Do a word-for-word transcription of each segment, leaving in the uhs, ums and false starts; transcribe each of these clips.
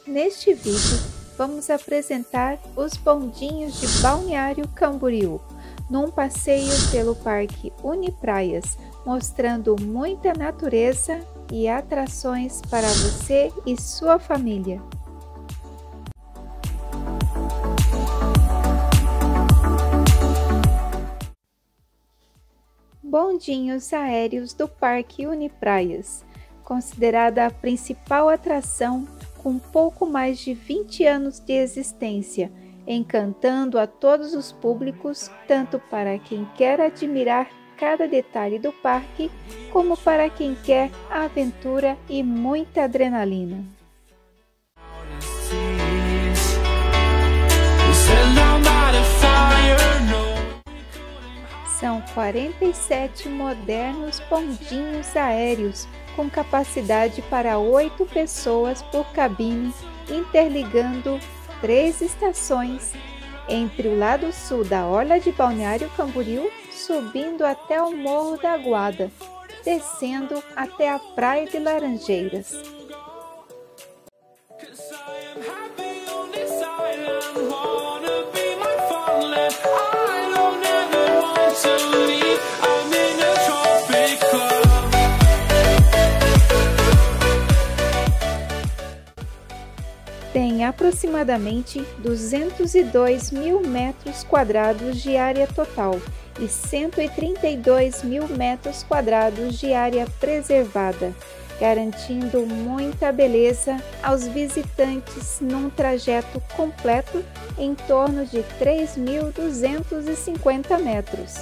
Neste vídeo, vamos apresentar os bondinhos de Balneário Camboriú, num passeio pelo Parque Unipraias, mostrando muita natureza e atrações para você e sua família. Bondinhos aéreos do Parque Unipraias, considerada a principal atração com pouco mais de vinte anos de existência, encantando a todos os públicos, tanto para quem quer admirar cada detalhe do parque, como para quem quer aventura e muita adrenalina. São quarenta e sete modernos bondinhos aéreos com capacidade para oito pessoas por cabine, interligando três estações entre o lado sul da orla de Balneário Camboriú, subindo até o Morro da Aguada, descendo até a Praia de Laranjeiras. Tem aproximadamente duzentos e dois mil metros quadrados de área total e cento e trinta e dois mil metros quadrados de área preservada, garantindo muita beleza aos visitantes num trajeto completo em torno de três mil duzentos e cinquenta metros.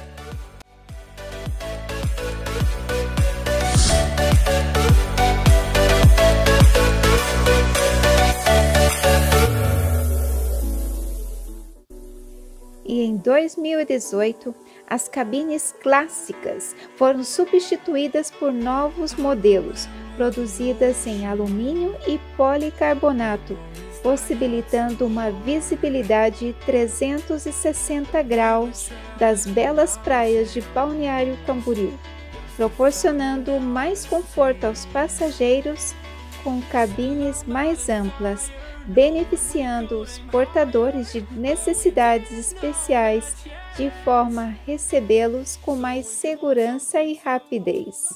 E em dois mil e dezoito, as cabines clássicas foram substituídas por novos modelos, produzidas em alumínio e policarbonato, possibilitando uma visibilidade trezentos e sessenta graus das belas praias de Balneário Camboriú, proporcionando mais conforto aos passageiros com cabines mais amplas, beneficiando os portadores de necessidades especiais de forma a recebê-los com mais segurança e rapidez.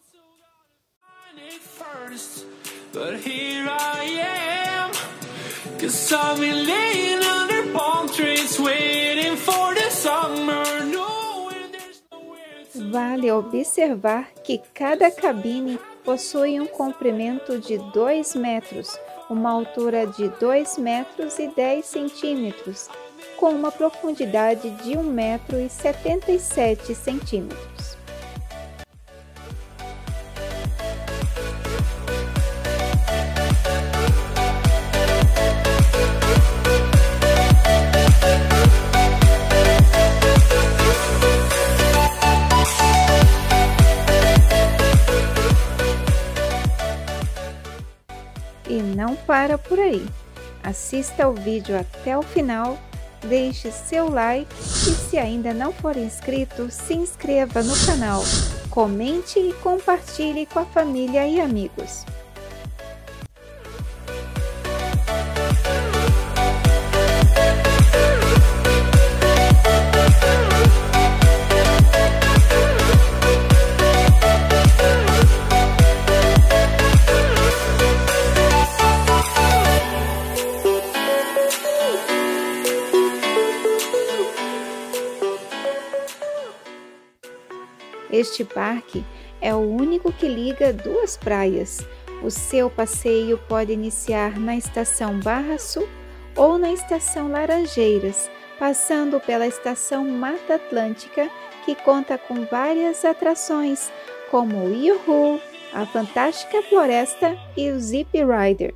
Vale observar que cada cabine possui um comprimento de dois metros, uma altura de dois metros e dez centímetros, com uma profundidade de um metro e setenta e sete centímetros. E não para por aí. Assista ao vídeo até o final, deixe seu like e, se ainda não for inscrito, se inscreva no canal, comente e compartilhe com a família e amigos. Este parque é o único que liga duas praias. O seu passeio pode iniciar na estação Barra Sul ou na estação Laranjeiras, passando pela estação Mata Atlântica, que conta com várias atrações, como o Yoo-Hoo, a Fantástica Floresta e o Zip Rider.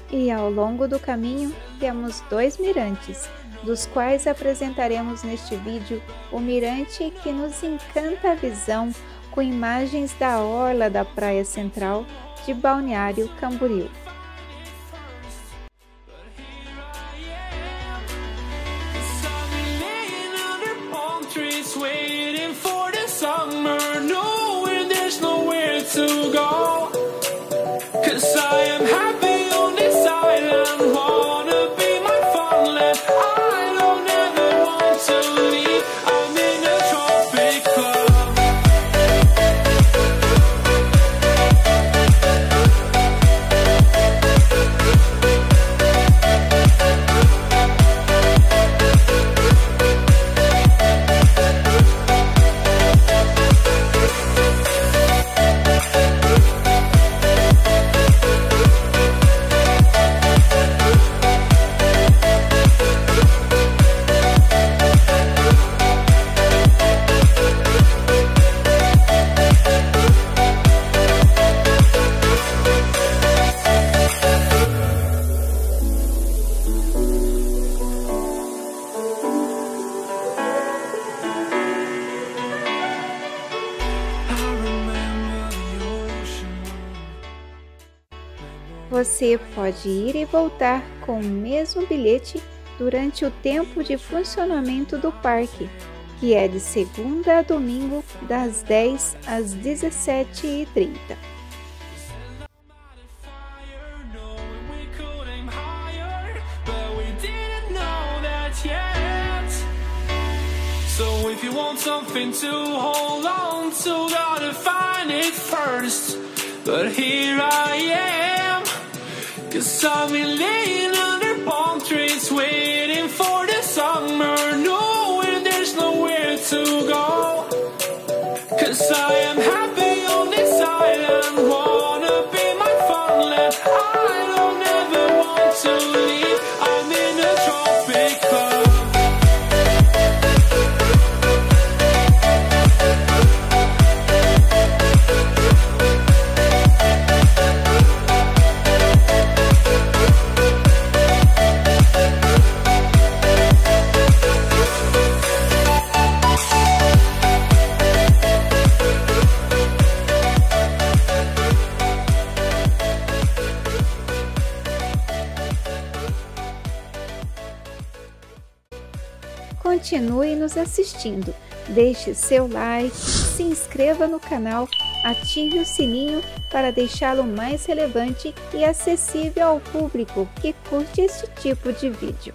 E ao longo do caminho temos dois mirantes, dos quais apresentaremos neste vídeo o mirante que nos encanta a visão, com imagens da orla da praia central de Balneário Camboriú. Você pode ir e voltar com o mesmo bilhete durante o tempo de funcionamento do parque, que é de segunda a domingo, das dez às dezessete e trinta. So if you want something to hold on to, gotta find it first. But here I am, 'cause I've been laying under palm trees, waiting for the summer, knowing there's nowhere to go. 'Cause I am happy on this island, wanna be my funland. I don't ever want to leave, I'm in a tropic club. Continue nos assistindo, deixe seu like, se inscreva no canal, ative o sininho para deixá-lo mais relevante e acessível ao público que curte este tipo de vídeo.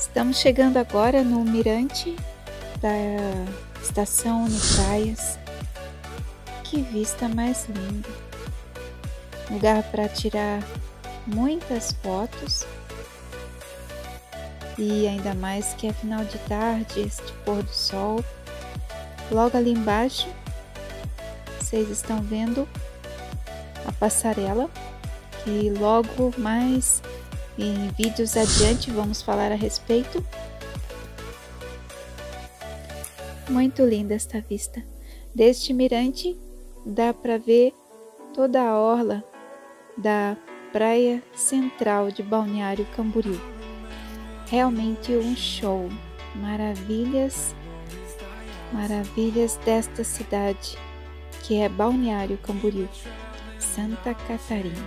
Estamos chegando agora no mirante da estação Unipraias. Que vista mais linda! Lugar para tirar muitas fotos. E ainda mais que é final de tarde, este pôr do sol. Logo ali embaixo, vocês estão vendo a passarela, que logo mais em vídeos adiante vamos falar a respeito. Muito linda esta vista. Deste mirante dá para ver toda a orla da praia central de Balneário Camboriú. Realmente um show, maravilhas, maravilhas desta cidade que é Balneário Camboriú, Santa Catarina.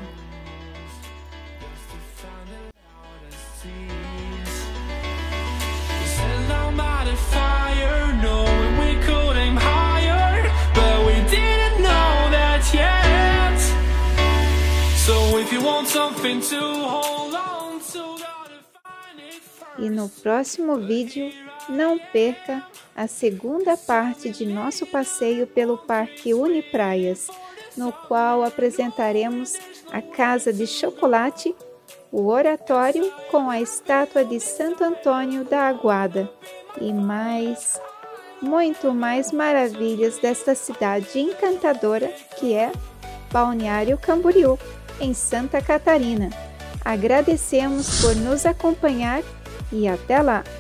E no próximo vídeo, não perca a segunda parte de nosso passeio pelo Parque Unipraias, no qual apresentaremos a Casa de Chocolate, o Oratório com a estátua de Santo Antônio da Aguada e mais, muito mais maravilhas desta cidade encantadora que é Balneário Camboriú, em Santa Catarina. Agradecemos por nos acompanhar e até lá!